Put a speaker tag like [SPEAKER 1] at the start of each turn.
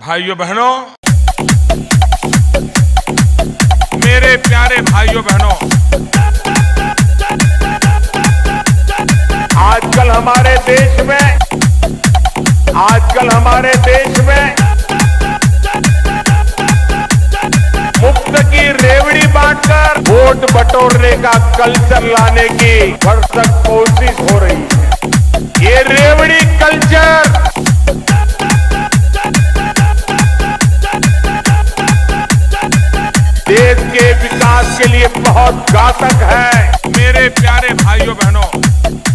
[SPEAKER 1] भाइयों बहनों, मेरे प्यारे भाइयों बहनों, आजकल हमारे देश में मुफ्त की रेवड़ी बांटकर वोट बटोरने का कल्चर लाने की भरसक कोशिश हो रही है। ये रेवड़ी कल्चर देश के विकास के लिए बहुत घातक है। मेरे प्यारे भाइयों बहनों,